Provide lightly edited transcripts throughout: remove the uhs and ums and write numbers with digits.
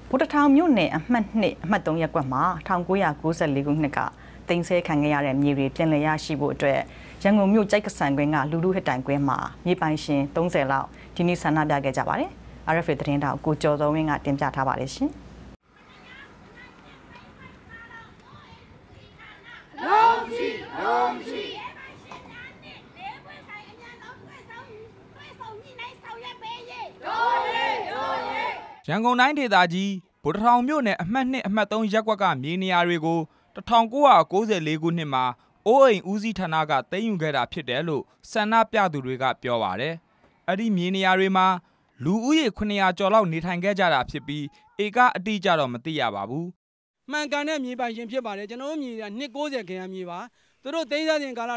ဗုဒ္ဓထောင်မြို့နယ်အမှတ်2အမှတ်3ရပ်ကွက်မှာ1994ခုနှစ်ကတင်ဆဲခံခဲ့ရတဲ့မြေတွေပြန်လည်ရရှိဖို့အတွက်ရန်ကုန်မြို့ကြိုက်ကဆန်ကွင်းကလူလူဟစ်တိုင်ကွင်းမှာမြေပိုင်ရှင်30လောက်ဒီနေ့ဆန္ဒပြခဲ့ကြပါတယ်။ RFA သတင်းတောက်ကိုကျော်စောဝင်းကတင်ပြထားပါတယ်ရှင်။ရန်ကုန်တိုင်းဒေသကြီးဗုဒ္ဓထောင်မြို့နယ်အမှတ်2အမှတ်3ရပ်ကွက်ကမြေနေရာတွေကို1994ခုနှစ်မှာအိုးအိမ်ဦးစီးဌာနကသိမ်းယူခဲ့တာဖြစ်တယ်လို့ဆန္ဒပြသူတွေကပြောပါတယ်။အဲ့ဒီမြေနေရာတွေမှာလူဦးရေ900ကျော်လောက်နေထိုင်ခဲ့ကြတာဖြစ်ပြီးဧကအတိအကျတော့မသိရပါဘူး။မှန်ကန်တဲ့မြေပိုင်ရှင်ဖြစ်ပါတယ်ကျွန်တော်တို့မြေက290ခန့်မြေပါသူတို့သိမ်းစားစဉ်ကာလ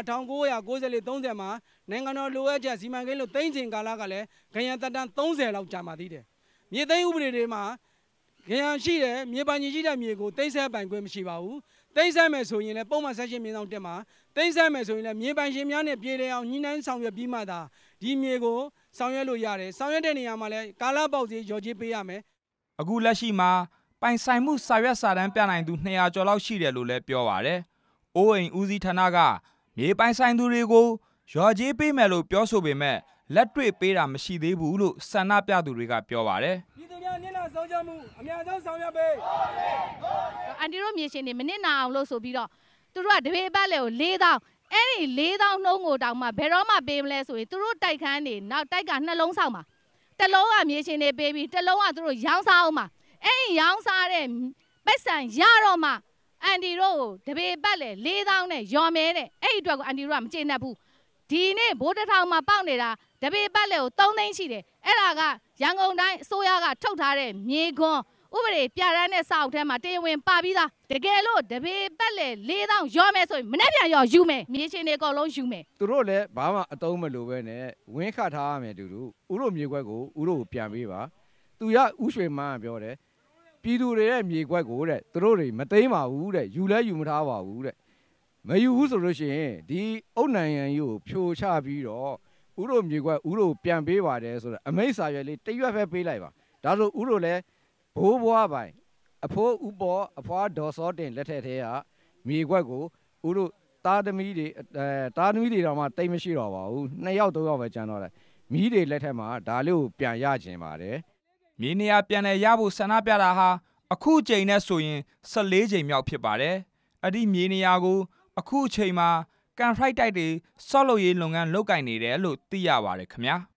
1994-30မှာနိုင်ငံတော်လိုအပ်ချက်စီမံကိန်းလို့သိမ်းစဉ်ကာလကလည်းခရံတက်တန်း30လောက်ကြာပါသေးတယ်။မြေသိမ်းဥပဒေတွေမှာခရံရှိတဲ့မြေပိုင်ရှင်ရှိတဲ့မြေကိုသိမ်းဆည်းပိုင်ခွင့်မရှိပါဘူး။သိမ်းဆည်းမယ်ဆိုရင်လည်းပုံမှန်ဆက်ရှင်မြေဆောင်တက်မှာသိမ်းဆည်းမယ်ဆိုရင်လည်းမြေပိုင်ရှင်များနဲ့ပြည်ထောင်ညှိနှိုင်းဆောင်ရွက်ပြီးမှသာဒီမြေကိုဆောင်ရွက်လို့ရတယ်။ဆောင်ရွက်တဲ့နေရာမှာလည်းကာလပေါက်စီရော်ကြေးပေးရမယ်။အခုလက်ရှိမှာပိုင်ဆိုင်မှုစာရွက်စာတမ်းပြနိုင်သူ200ကျော်လောက်ရှိတယ်လို့လည်းပြောပါတယ်။အိုးအိမ်ဦးစီးဌာနကမြေပိုင်ဆိုင်သူတွေကိုရော်ကြေးပေးမယ်လို့ပြောဆိုပေမဲ့လက်တွေ့ပေးတာမရှိသေးဘူးလို့ဆန္ဒပြသူတွေကပြောပါတယ်။ပြည်သူများနစ်နာဆုံးရှုံးမှုအများဆုံးဆောင်ရွက်ပေးအန်တီတို့မြေရှင်တွေမနစ်နာအောင်လို့ဆိုပြီးတော့သူတို့ကတပေပတ်လေကို4000အဲ့ဒီ4000နှုံးကိုတောင်မှဘယ်တော့မှပေးမလဲဆိုရင်သူတို့တိုက်ခန်းတွေနောက်တိုက်ကနှလုံးဆောင်ပါတစ်လုံးကမြေရှင်တွေပေးပြီးတစ်လုံးကသူတို့ရောင်းစားအောင်ပါအဲ့ဒီရောင်းစားတဲ့ပိတ်ဆံရတော့မှအန်တီတို့ကိုတပေပတ်လေ4000နဲ့ရော်မဲတဲ့အဲ့ဒီအတွက်ကိုအန်တီတို့ကမကျေနပ်ဘူးဒီနေ့ဗိုလ်တထောင်မှာပေါက်နေတာတပေပတ်လေကို3သိန်းရှိတယ်အဲ့ဒါကရန်ကုန်တိုင်းအစိုးရကထုတ်ထားတဲ့မြေခွန်းဥပဒေပြဋ္ဌာန်းတဲ့စာအုပ်ထဲမှာတရားဝင်ပါပြီးသားတကယ်လို့တပေပတ်လေ4000ရောမယ်ဆိုရင်မနေ့ပြန်ရောယူမယ်မြေချင်းတွေအကုန်လုံးယူမယ်သူတို့လည်းဘာမှအတုံးမလိုပဲနဲ့ဝင်းခတ်ထားရမယ်တူတူဥတို့မြေခွက်ကိုဥတို့ကိုပြန်ပေးပါသူရဥရွှေမန်းကပြောတယ်ပြည်သူတွေရဲ့မြေခွက်ကိုတဲ့သူတို့တွေမသိမ်းပါဘူးတဲ့ယူလဲယူမထားပါဘူးတဲ့မယူဘူးဆိုလို့ရှိရင်ဒီအုတ်နိုင်ငံကြီးကိုဖြိုချပြီးတော့ဥတို့မြေခွက်ဥတို့ပြန်ပေးပါတယ်ဆိုတော့အမိတ်စာရွက်လေးတရွက်ပဲပေးလိုက်ပါဒါဆိုဥတို့လည်းဘိုးဘွားပိုင်အဖိုးဥပေါ်အဖွားဒေါ်စောတင်လက်ထက်ထဲကမြေခွက်ကိုဥတို့သားသမီးတွေတော့မှတိတ်မရှိတော့ပါဘူး2ယောက်3ယောက်ပဲကျန်တော့တယ်မီးတွေလက်ထက်မှာဒါလေးကိုပြန်ရကျင်ပါတယ်မြေနေရာပြန်လည်ရဖို့ဆန္ဒပြတာဟာအခုချိန်နဲ့ဆိုရင်14ချိန်မြောက်ဖြစ်ပါတယ်အဲ့ဒီမြေနေရာကိုအခုချိန်မှာကန်ဖရိုက်တိုက်တွေဆော့လုပ်ရေးလုပ်ငန်းလုပ်ကင်နေတယ်လို့သိရပါတယ်ခင်ဗျာ